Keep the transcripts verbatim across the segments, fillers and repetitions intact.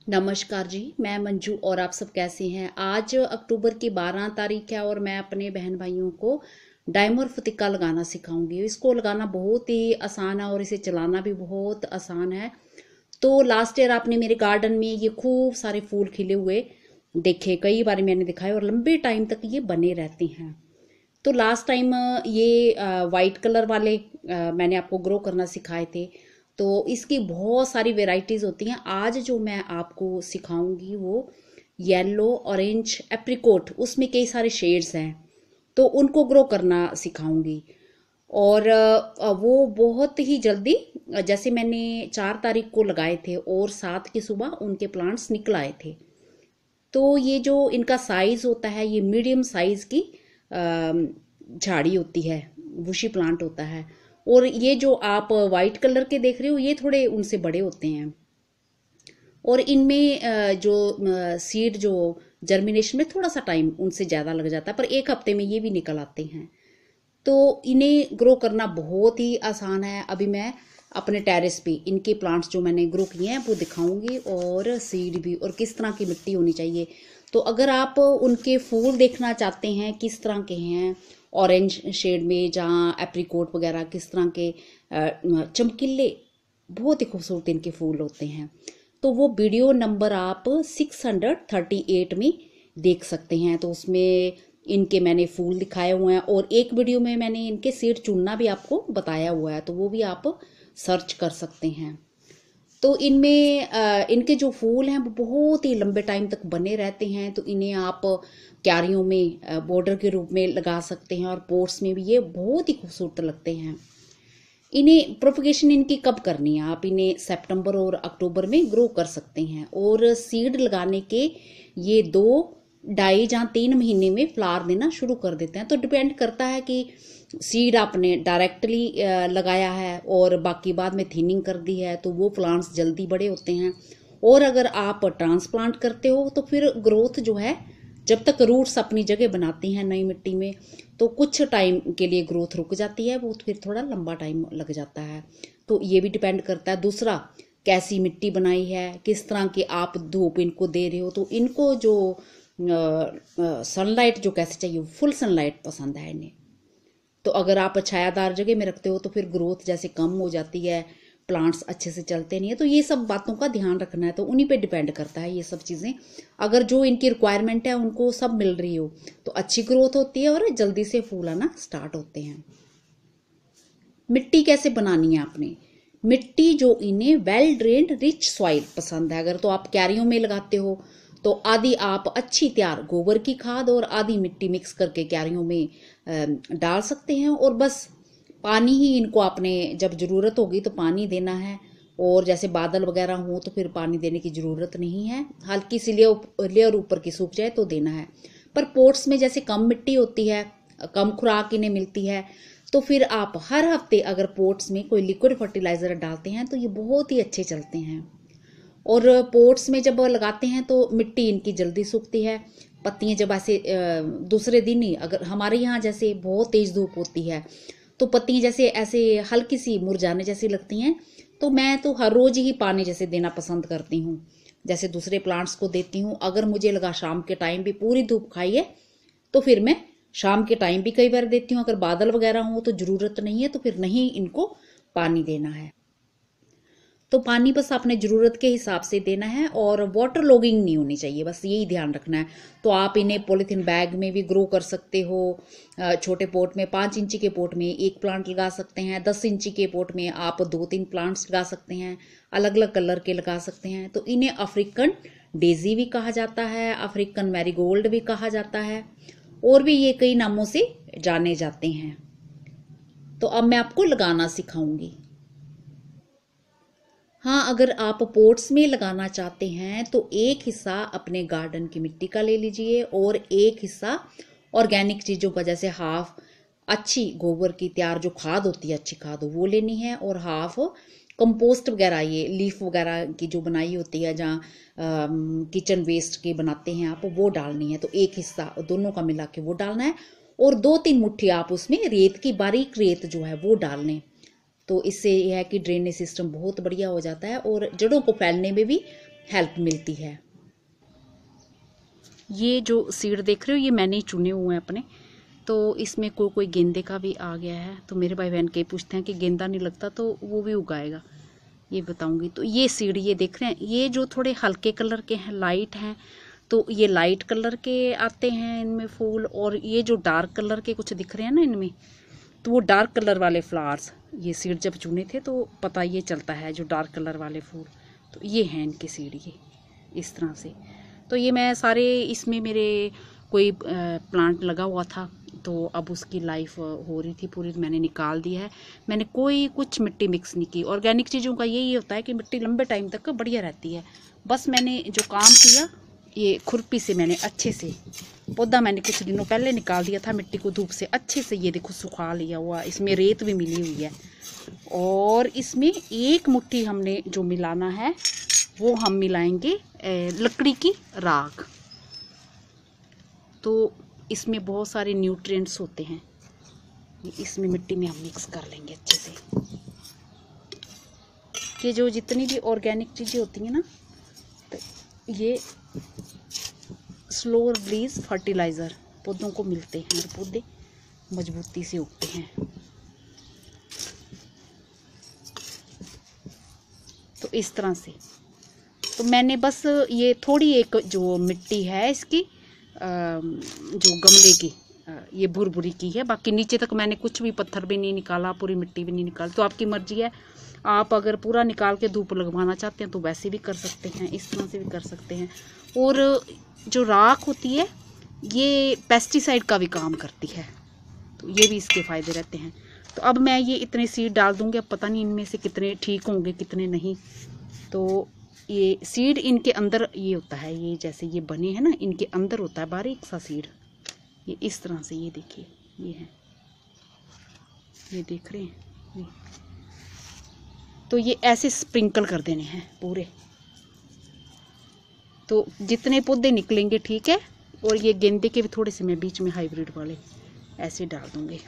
नमस्कार जी, मैं मंजू और आप सब कैसे हैं। आज अक्टूबर की बारह तारीख है और मैं अपने बहन भाइयों को डायमर टिक्का लगाना सिखाऊंगी। इसको लगाना बहुत ही आसान है और इसे चलाना भी बहुत आसान है। तो लास्ट ईयर आपने मेरे गार्डन में ये खूब सारे फूल खिले हुए देखे, कई बार मैंने दिखाए और लंबे टाइम तक ये बने रहते हैं। तो लास्ट टाइम ये वाइट कलर वाले आ, मैंने आपको ग्रो करना सिखाए थे। तो इसकी बहुत सारी वेराइटीज़ होती हैं। आज जो मैं आपको सिखाऊंगी वो येलो, ऑरेंज, एप्रिकोट, उसमें कई सारे शेड्स हैं, तो उनको ग्रो करना सिखाऊंगी। और अ, वो बहुत ही जल्दी, जैसे मैंने चार तारीख को लगाए थे और सात की सुबह उनके प्लांट्स निकल आए थे। तो ये जो इनका साइज होता है, ये मीडियम साइज की झाड़ी होती है, बुशी प्लांट होता है। और ये जो आप वाइट कलर के देख रहे हो ये थोड़े उनसे बड़े होते हैं। और इनमें जो सीड जो जर्मिनेशन में थोड़ा सा टाइम उनसे ज़्यादा लग जाता है, पर एक हफ्ते में ये भी निकल आते हैं। तो इन्हें ग्रो करना बहुत ही आसान है। अभी मैं अपने टेरेस पे इनके प्लांट्स जो मैंने ग्रो किए हैं वो दिखाऊंगी, और सीड भी, और किस तरह की मिट्टी होनी चाहिए। तो अगर आप उनके फूल देखना चाहते हैं किस तरह के हैं, ऑरेंज शेड में, जहाँ एप्रिकोट वगैरह किस तरह के चमकीले, बहुत ही खूबसूरत इनके फूल होते हैं, तो वो वीडियो नंबर आप सिक्स हंड्रेड थर्टी एट में देख सकते हैं। तो उसमें इनके मैंने फूल दिखाए हुए हैं, और एक वीडियो में मैंने इनके सीड चुनना भी आपको बताया हुआ है, तो वो भी आप सर्च कर सकते हैं। तो इनमें इनके जो फूल हैं वो बहुत ही लंबे टाइम तक बने रहते हैं। तो इन्हें आप क्यारियों में बॉर्डर के रूप में लगा सकते हैं, और पोट्स में भी ये बहुत ही खूबसूरत लगते हैं। इन्हें प्रोपगेशन इनकी कब करनी है, आप इन्हें सितंबर और अक्टूबर में ग्रो कर सकते हैं। और सीड लगाने के ये दो ढाई जहाँ तीन महीने में फ्लावर देना शुरू कर देते हैं। तो डिपेंड करता है कि सीड आपने डायरेक्टली लगाया है और बाकी बाद में थिनिंग कर दी है, तो वो प्लांट्स जल्दी बड़े होते हैं। और अगर आप ट्रांसप्लांट करते हो तो फिर ग्रोथ जो है, जब तक रूट्स अपनी जगह बनाती हैं नई मिट्टी में, तो कुछ टाइम के लिए ग्रोथ रुक जाती है, वो फिर थोड़ा लंबा टाइम लग जाता है। तो ये भी डिपेंड करता है। दूसरा, कैसी मिट्टी बनाई है, किस तरह की आप धूप इनको दे रहे हो। तो इनको जो सनलाइट जो कैसे चाहिए, फुल सनलाइट पसंद है इन्हें। तो अगर आप छायादार जगह में रखते हो तो फिर ग्रोथ जैसे कम हो जाती है, प्लांट्स अच्छे से चलते नहीं है। तो ये सब बातों का ध्यान रखना है, तो उन्हीं पे डिपेंड करता है ये सब चीज़ें। अगर जो इनकी रिक्वायरमेंट है उनको सब मिल रही हो तो अच्छी ग्रोथ होती है और जल्दी से फूल आना स्टार्ट होते हैं। मिट्टी कैसे बनानी है आपने, मिट्टी जो इन्हें वेल ड्रेन्ड रिच सॉइल पसंद है। अगर तो आप क्यारियों में लगाते हो तो आधी आप अच्छी तैयार गोबर की खाद और आधी मिट्टी मिक्स करके क्यारियों में डाल सकते हैं, और बस पानी ही इनको आपने जब ज़रूरत होगी तो पानी देना है। और जैसे बादल वगैरह हो तो फिर पानी देने की ज़रूरत नहीं है, हल्की सी लेयर लेयर ऊपर की सूख जाए तो देना है। पर पोट्स में जैसे कम मिट्टी होती है, कम खुराक इन्हें मिलती है, तो फिर आप हर हफ्ते अगर पोट्स में कोई लिक्विड फर्टिलाइज़र डालते हैं तो ये बहुत ही अच्छे चलते हैं। और पोट्स में जब लगाते हैं तो मिट्टी इनकी जल्दी सूखती है। पत्तियां जब ऐसे दूसरे दिन ही, अगर हमारे यहाँ जैसे बहुत तेज धूप होती है तो पत्तियां जैसे ऐसे हल्की सी मुरझाने जैसी लगती हैं, तो मैं तो हर रोज ही पानी जैसे देना पसंद करती हूँ, जैसे दूसरे प्लांट्स को देती हूँ। अगर मुझे लगा शाम के टाइम भी पूरी धूप खाई है तो फिर मैं शाम के टाइम भी कई बार देती हूँ। अगर बादल वगैरह हो तो ज़रूरत नहीं है तो फिर नहीं इनको पानी देना है। तो पानी बस आपने ज़रूरत के हिसाब से देना है, और वाटर लॉगिंग नहीं होनी चाहिए, बस यही ध्यान रखना है। तो आप इन्हें पॉलीथीन बैग में भी ग्रो कर सकते हो। छोटे पोट में, पाँच इंची के पोट में एक प्लांट लगा सकते हैं, दस इंची के पोट में आप दो तीन प्लांट्स लगा सकते हैं, अलग अलग कलर के लगा सकते हैं। तो इन्हें अफ्रीकन डेजी भी कहा जाता है, अफ्रीकन मैरीगोल्ड भी कहा जाता है, और भी ये कई नामों से जाने जाते हैं। तो अब मैं आपको लगाना सिखाऊंगी। हाँ, अगर आप पोट्स में लगाना चाहते हैं तो एक हिस्सा अपने गार्डन की मिट्टी का ले लीजिए, और एक हिस्सा ऑर्गेनिक चीज़ों का, जैसे हाफ अच्छी गोबर की तैयार जो खाद होती है, अच्छी खाद वो लेनी है, और हाफ कंपोस्ट वगैरह, ये लीफ वगैरह की जो बनाई होती है, जहाँ किचन वेस्ट के बनाते हैं आप, वो डालनी है। तो एक हिस्सा दोनों का मिला के वो डालना है, और दो तीन मुट्ठी आप उसमें रेत की, बारीक रेत जो है वो डालने। तो इससे यह है कि ड्रेनेज सिस्टम बहुत बढ़िया हो जाता है, और जड़ों को फैलने में भी हेल्प मिलती है। ये जो सीड देख रहे हो ये मैंने ही चुने हुए हैं अपने, तो इसमें कोई कोई गेंदे का भी आ गया है। तो मेरे भाई बहन के पूछते हैं कि गेंदा नहीं लगता, तो वो भी उगाएगा, ये बताऊंगी। तो ये सीड ये देख रहे हैं, ये जो थोड़े हल्के कलर के हैं, लाइट हैं, तो ये लाइट कलर के आते हैं इनमें फूल। और ये जो डार्क कलर के कुछ दिख रहे हैं ना इनमें, तो वो डार्क कलर वाले फ्लावर्स, ये सीड जब चुने थे तो पता ये चलता है, जो डार्क कलर वाले फूल, तो ये हैं इनके सीड, ये इस तरह से। तो ये मैं सारे, इसमें मेरे कोई प्लांट लगा हुआ था, तो अब उसकी लाइफ हो रही थी पूरी, मैंने निकाल दिया है। मैंने कोई कुछ मिट्टी मिक्स नहीं की। ऑर्गेनिक चीज़ों का यही होता है कि मिट्टी लंबे टाइम तक बढ़िया रहती है। बस मैंने जो काम किया, ये खुरपी से मैंने अच्छे से पौधा मैंने कुछ दिनों पहले निकाल दिया था, मिट्टी को धूप से अच्छे से ये देखो सुखा लिया हुआ। इसमें रेत भी मिली हुई है, और इसमें एक मुट्ठी हमने जो मिलाना है वो हम मिलाएंगे लकड़ी की राख। तो इसमें बहुत सारे न्यूट्रिएंट्स होते हैं, इसमें मिट्टी में हम मिक्स कर लेंगे अच्छे से। कि जो जितनी भी ऑर्गेनिक चीज़ें होती हैं ना, तो ये स्लो रिलीज फर्टिलाइज़र पौधों को मिलते हैं, और पौधे मजबूती से उगते हैं। तो इस तरह से, तो मैंने बस ये थोड़ी एक जो मिट्टी है इसकी, जो गमले की, ये भुरभुरी की है। बाकी नीचे तक मैंने कुछ भी पत्थर भी नहीं निकाला, पूरी मिट्टी भी नहीं निकाली। तो आपकी मर्जी है, आप अगर पूरा निकाल के धूप लगवाना चाहते हैं तो वैसे भी कर सकते हैं, इस तरह से भी कर सकते हैं। और जो राख होती है ये पेस्टिसाइड का भी काम करती है, तो ये भी इसके फ़ायदे रहते हैं। तो अब मैं ये इतने सीड डाल दूँगी, अब पता नहीं इनमें से कितने ठीक होंगे कितने नहीं। तो ये सीड इनके अंदर ये होता है, ये जैसे ये बने हैं ना, इनके अंदर होता है बारीक सा सीड, ये इस तरह से, ये देखिए ये है, ये देख रहे हैं ये। तो ये ऐसे स्प्रिंकल कर देने हैं पूरे, तो जितने पौधे निकलेंगे ठीक है। और ये गेंदे के भी थोड़े से मैं बीच में हाइब्रिड वाले ऐसे डाल दूँगी,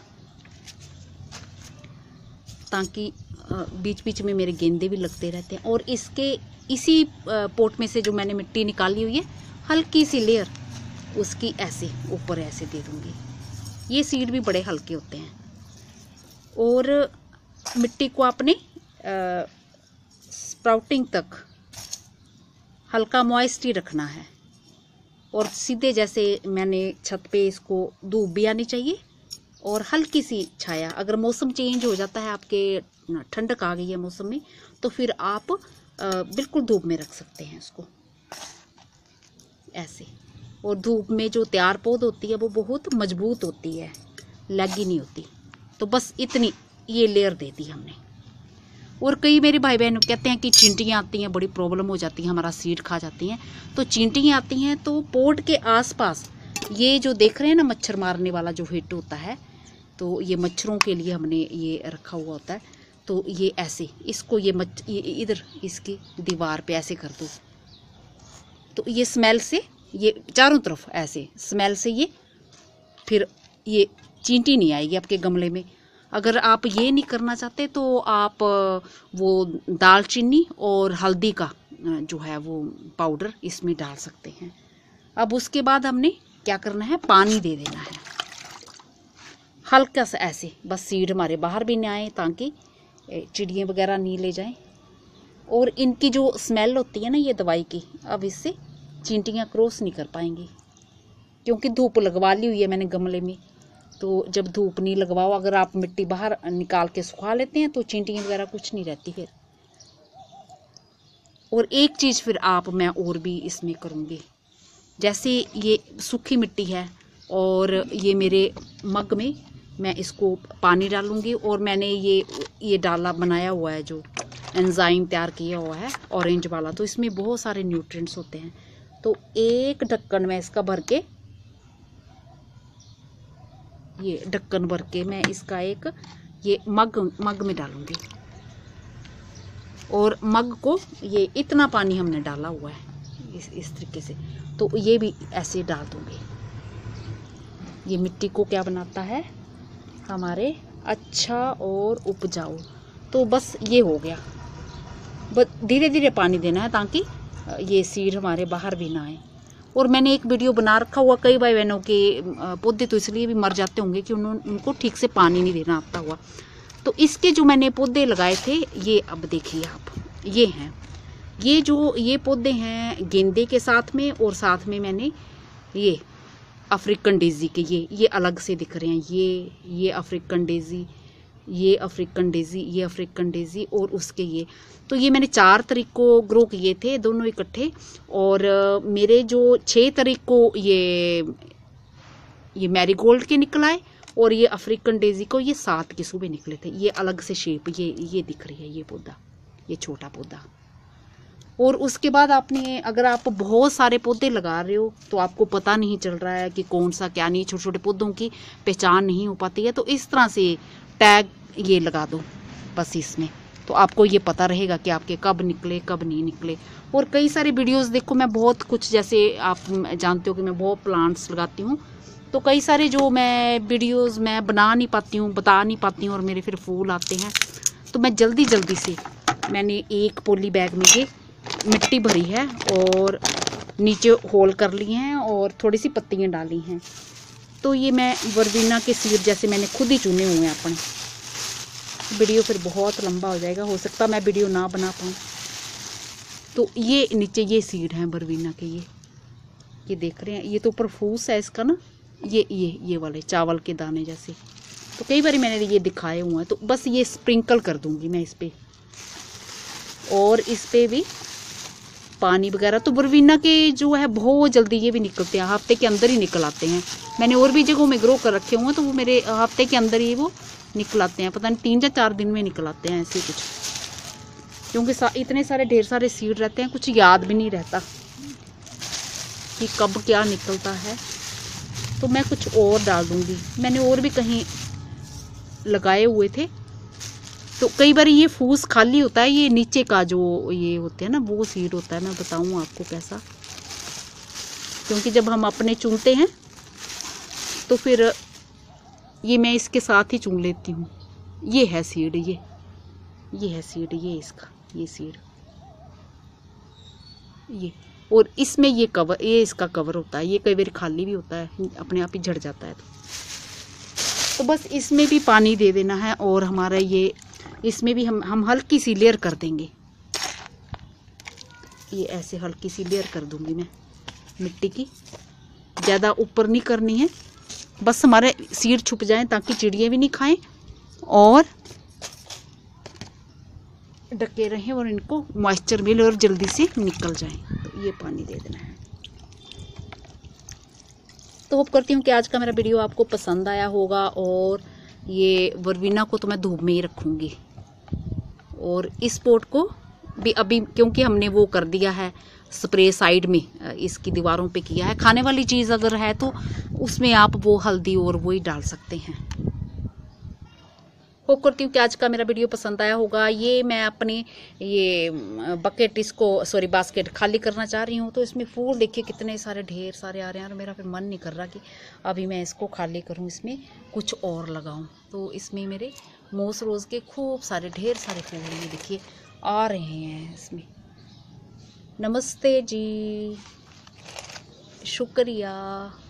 ताकि बीच बीच में मेरे गेंदे भी लगते रहते हैं। और इसके इसी पोट में से जो मैंने मिट्टी निकाली हुई है, हल्की सी लेयर उसकी ऐसे ऊपर ऐसे दे दूँगी। ये सीड भी बड़े हल्के होते हैं। और मिट्टी को आपने स्प्राउटिंग तक हल्का मॉइस्टी रखना है, और सीधे जैसे मैंने छत पे इसको धूप भी आनी चाहिए और हल्की सी छाया। अगर मौसम चेंज हो जाता है, आपके ठंडक आ गई है मौसम में, तो फिर आप बिल्कुल धूप में रख सकते हैं उसको ऐसे। और धूप में जो तैयार पौध होती है वो बहुत मजबूत होती है, लगी नहीं होती। तो बस इतनी ये लेयर दे दी हमने। और कई मेरे भाई बहन कहते हैं कि चींटियाँ आती हैं, बड़ी प्रॉब्लम हो जाती है, हमारा सीड खा जाती हैं। तो चींटियाँ आती हैं तो पोट के आसपास ये जो देख रहे हैं ना, मच्छर मारने वाला जो हिट होता है, तो ये मच्छरों के लिए हमने ये रखा हुआ होता है। तो ये ऐसे इसको ये मच्छ ये इधर इसकी दीवार पे ऐसे कर दो, तो ये स्मेल से ये चारों तरफ ऐसे स्मेल से ये फिर ये चींटी नहीं आएगी आपके गमले में। अगर आप ये नहीं करना चाहते तो आप वो दालचीनी और हल्दी का जो है वो पाउडर इसमें डाल सकते हैं। अब उसके बाद हमने क्या करना है, पानी दे देना है हल्का सा ऐसे, बस सीड हमारे बाहर भी ना आए, ताकि चिड़ियाँ वगैरह नहीं ले जाएं। और इनकी जो स्मेल होती है ना ये दवाई की, अब इससे चींटियाँ क्रॉस नहीं कर पाएंगी, क्योंकि धूप लगवा ली हुई है मैंने गमले में। तो जब धूप नहीं लगवाओ, अगर आप मिट्टी बाहर निकाल के सुखा लेते हैं तो चींटियाँ वगैरह कुछ नहीं रहती फिर। और एक चीज़ फिर आप मैं और भी इसमें करूँगी, जैसे ये सूखी मिट्टी है और ये मेरे मग में मैं इसको पानी डालूँगी, और मैंने ये ये डाला बनाया हुआ है जो एंजाइम तैयार किया हुआ है ऑरेंज वाला, तो इसमें बहुत सारे न्यूट्रिएंट्स होते हैं। तो एक ढक्कन में इसका भर के, ये ढक्कन भर के मैं इसका एक ये मग मग में डालूँगी। और मग को ये इतना पानी हमने डाला हुआ है इस इस तरीके से, तो ये भी ऐसे डाल दूँगी। ये मिट्टी को क्या बनाता है हमारे अच्छा और उपजाऊ। तो बस ये हो गया, बस धीरे धीरे पानी देना है ताकि ये सीड हमारे बाहर भी ना आए। और मैंने एक वीडियो बना रखा हुआ, कई भाई बहनों के पौधे तो इसलिए भी मर जाते होंगे कि उन्होंने उनको ठीक से पानी नहीं देना आता हुआ। तो इसके जो मैंने पौधे लगाए थे ये अब देखिए आप, ये हैं, ये जो ये पौधे हैं गेंदे के साथ में, और साथ में मैंने ये अफ्रीकन डेजी के, ये ये अलग से दिख रहे हैं, ये ये अफ्रीकन डेजी, ये अफ्रीकन डेजी, ये अफ्रीकन डेजी और उसके ये। तो ये मैंने चार तारीख को ग्रो किए थे दोनों इकट्ठे, और मेरे जो छः तारीख को ये ये मैरीगोल्ड के निकल आए, और ये अफ्रीकन डेजी को ये सात के सुबह निकले थे। ये अलग से शेप ये ये दिख रही है, ये पौधा, ये छोटा पौधा। और उसके बाद आपने, अगर आप बहुत सारे पौधे लगा रहे हो तो आपको पता नहीं चल रहा है कि कौन सा क्या नहीं, छोटे छोटे पौधों की पहचान नहीं हो पाती है, तो इस तरह से टैग ये लगा दो बस इसमें, तो आपको ये पता रहेगा कि आपके कब निकले कब नहीं निकले। और कई सारे वीडियोस देखो, मैं बहुत कुछ, जैसे आप जानते हो कि मैं बहुत प्लांट्स लगाती हूँ, तो कई सारे जो मैं वीडियोस मैं बना नहीं पाती हूँ, बता नहीं पाती हूँ, और मेरे फिर फूल आते हैं। तो मैं जल्दी जल्दी से, मैंने एक पॉली बैग में ये मिट्टी भरी है और नीचे होल कर लिए हैं और थोड़ी सी पत्तियाँ डाली हैं। तो ये मैं वर्बीना के सीड जैसे मैंने खुद ही चुने हुए हैं अपने। वीडियो फिर बहुत लंबा हो जाएगा, हो सकता मैं वीडियो ना बना पाऊँ। तो ये नीचे ये सीड हैं वर्बीना के, ये ये देख रहे हैं, ये तो ऊपर फूस है इसका ना, ये ये ये वाले चावल के दाने जैसे। तो कई बार मैंने ये दिखाए हुए हैं, तो बस ये स्प्रिंकल कर दूंगी मैं इस पर, और इस पे भी पानी वगैरह। तो वर्बीना के जो है बहुत जल्दी ये भी निकलते हैं, हफ्ते के अंदर ही निकल आते हैं। मैंने और भी जगहों में ग्रो कर रखे हुए हैं, तो वो मेरे हफ्ते के अंदर ही वो निकल आते हैं, पता नहीं तीन या चार दिन में निकल आते हैं ऐसे कुछ, क्योंकि सा, इतने सारे ढेर सारे सीड रहते हैं, कुछ याद भी नहीं रहता कि कब क्या निकलता है। तो मैं कुछ और डाल दूंगी, मैंने और भी कहीं लगाए हुए थे। तो कई बार ये फूस खाली होता है, ये नीचे का जो ये होते हैं ना वो सीड होता है, मैं बताऊँ आपको कैसा, क्योंकि जब हम अपने चुनते हैं तो फिर ये मैं इसके साथ ही चुन लेती हूँ। ये है सीड, ये ये है सीड, ये इसका ये सीड, ये, और इसमें ये कवर, ये इसका कवर होता है, ये कई बार खाली भी होता है, अपने आप ही झड़ जाता है। तो, तो बस इसमें भी पानी दे देना है, और हमारा ये इसमें भी हम हम हल्की सी लेयर कर देंगे, ये ऐसे हल्की सी लेयर कर दूंगी मैं मिट्टी की, ज़्यादा ऊपर नहीं करनी है, बस हमारे सीड छुप जाएं ताकि चिड़िया भी नहीं खाएं और ढके रहें, और इनको मॉइस्चर मिले और जल्दी से निकल जाएं। तो ये पानी दे देना है। तो होप करती हूँ कि आज का मेरा वीडियो आपको पसंद आया होगा, और ये वर्बीना को तो मैं धूप में ही रखूँगी, और इस पोट को भी अभी, क्योंकि हमने वो कर दिया है स्प्रे साइड में, इसकी दीवारों पे किया है। खाने वाली चीज़ अगर है तो उसमें आप वो हल्दी और वो ही डाल सकते हैं। होप करती हूँ कि आज का मेरा वीडियो पसंद आया होगा। ये मैं अपनी ये बकेट, इसको सॉरी बास्केट खाली करना चाह रही हूँ, तो इसमें फूल देखिए कितने सारे ढेर सारे आ रहे हैं, और मेरा फिर मन नहीं कर रहा कि अभी मैं इसको खाली करूँ, इसमें कुछ और लगाऊँ। तो इसमें मेरे मोस रोज़ के खूब सारे ढेर सारे फूल ये देखिए आ रहे हैं इसमें। नमस्ते जी, शुक्रिया।